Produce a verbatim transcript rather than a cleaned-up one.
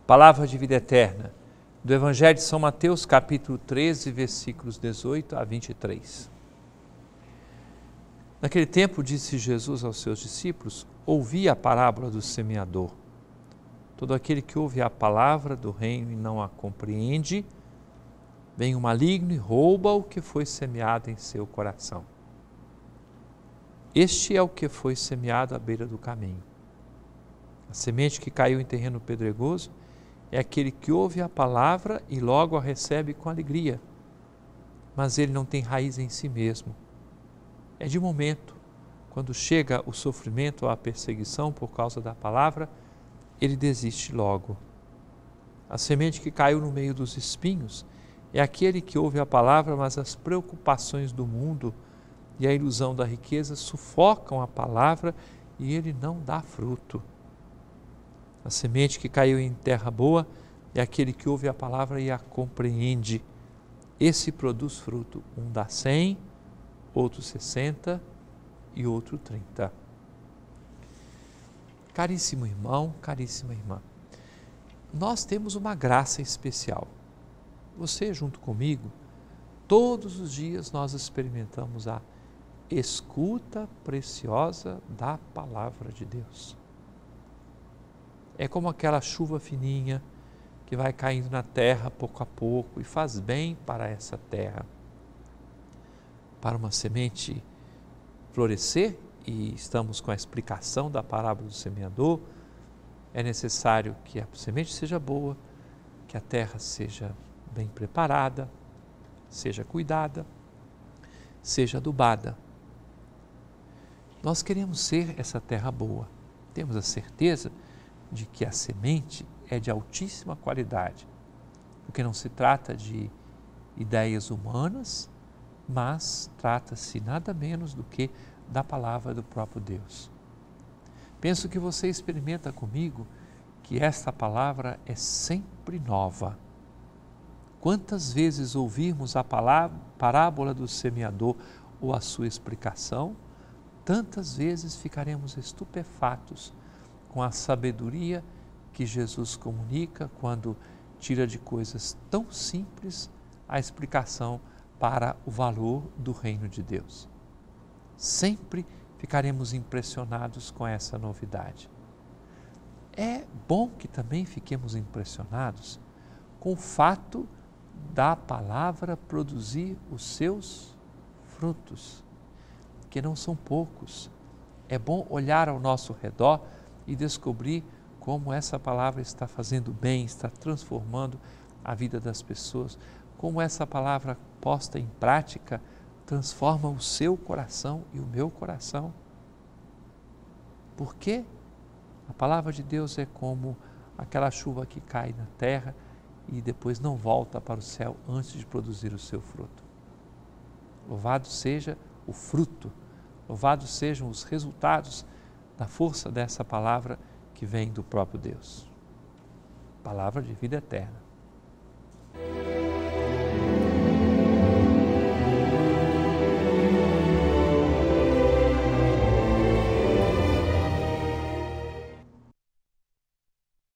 Palavra de vida eterna, do Evangelho de São Mateus, capítulo treze, versículos dezoito a vinte e três. Naquele tempo disse Jesus aos seus discípulos: ouvi a parábola do semeador. Todo aquele que ouve a palavra do reino e não a compreende, vem o maligno e rouba o que foi semeado em seu coração. Este é o que foi semeado à beira do caminho. A semente que caiu em terreno pedregoso é aquele que ouve a palavra e logo a recebe com alegria, mas ele não tem raiz em si mesmo. É de momento. Quando chega o sofrimento ou a perseguição por causa da palavra, ele desiste logo. A semente que caiu no meio dos espinhos é aquele que ouve a palavra, mas as preocupações do mundo e a ilusão da riqueza sufocam a palavra e ele não dá fruto. A semente que caiu em terra boa é aquele que ouve a palavra e a compreende. Esse produz fruto. Um dá cem, outro sessenta e outro trinta. Caríssimo irmão, caríssima irmã, nós temos uma graça especial. Você junto comigo, todos os dias nós experimentamos a escuta preciosa da palavra de Deus. É como aquela chuva fininha que vai caindo na terra pouco a pouco e faz bem para essa terra. Para uma semente florescer, e estamos com a explicação da parábola do semeador, é necessário que a semente seja boa, que a terra seja bem preparada, seja cuidada, seja adubada. Nós queremos ser essa terra boa. Temos a certeza de que a semente é de altíssima qualidade, porque não se trata de ideias humanas, mas trata-se nada menos do que da palavra do próprio Deus. Penso que você experimenta comigo que esta palavra é sempre nova. Quantas vezes ouvirmos a palavra, parábola do semeador ou a sua explicação, tantas vezes ficaremos estupefatos com a sabedoria que Jesus comunica quando tira de coisas tão simples a explicação para o valor do reino de Deus. Sempre ficaremos impressionados com essa novidade. É bom que também fiquemos impressionados com o fato da palavra produzir os seus frutos, que não são poucos. É bom olhar ao nosso redor e descobrir como essa palavra está fazendo bem, está transformando a vida das pessoas, como essa palavra posta em prática transforma o seu coração e o meu coração. Porque a palavra de Deus é como aquela chuva que cai na terra e depois não volta para o céu antes de produzir o seu fruto. Louvado seja o fruto, louvados sejam os resultados da força dessa palavra que vem do próprio Deus. Palavra de vida eterna.